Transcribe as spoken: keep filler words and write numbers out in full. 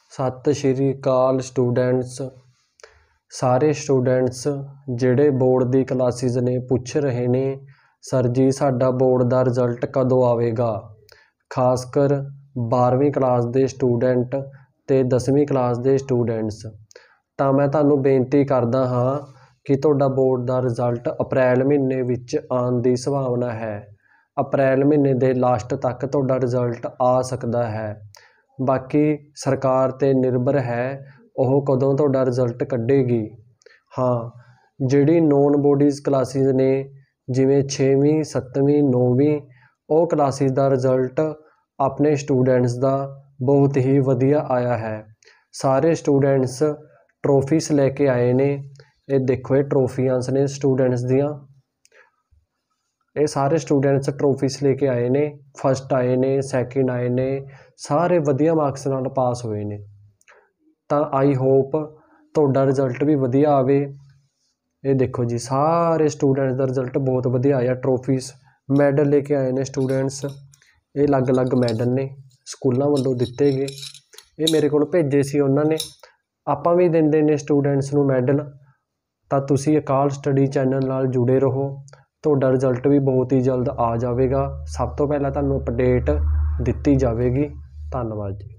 सत श्री अकाल स्टूडेंट्स। सारे स्टूडेंट्स जिहड़े बोर्ड दी क्लासिस ने पुछ रहे ने सर जी साडा बोर्ड दा रिजल्ट कदों आवेगा। खासकर बारहवीं क्लास दे स्टूडेंट ते दसवीं क्लास दे स्टूडेंट्स। तां मैं तुहानूं बेनती करदा हाँ कि तुहाडा बोर्ड दा रिजल्ट अप्रैल महीने विच आउण दी संभावना है। अप्रैल महीने दे लास्ट तक तुहाडा रिजल्ट आ सकदा है। बाकी सरकार ते निर्भर है ਉਹ कदों तुहाडा रिजल्ट कढेगी। हाँ जिहड़ी नॉन बॉडीज़ क्लासिस ने जिवें छेवीं सत्तवीं नौवीं ਉਹ क्लासिस दा रिजल्ट अपने स्टूडेंट्स दा बहुत ही वधिया आया है। सारे स्टूडेंट्स ट्रॉफीस लैके आए ने। ये देखो ये ट्रॉफियां ने स्टूडेंट्स दियां। ये सारे स्टूडेंट्स ट्रॉफीस लेके आए ने। फस्ट आए ने सैकेंड आए ने सारे वधिया मार्क्स नाल पास होए ने। तो आई होप तुहाडा रिजल्ट भी वधिया आवे। ये देखो जी सारे स्टूडेंट्स का रिजल्ट बहुत वधिया आया। ट्रॉफीस मैडल लेके आए ने स्टूडेंट्स। ये अलग अलग मैडल ने स्कूलों वालों दिते गए। ये मेरे को भेजे सी उन्होंने। आपां भी दिंदे ने स्टूडेंट्स नूं मैडल। तो तुसी अकाल स्टडी चैनल नाल जुड़े रहो। तुहाडा रिजल्ट भी बहुत ही जल्द आ जाएगा। सब तो पहला तुहानूं अपडेट दिती जाएगी। धन्नवाद जी।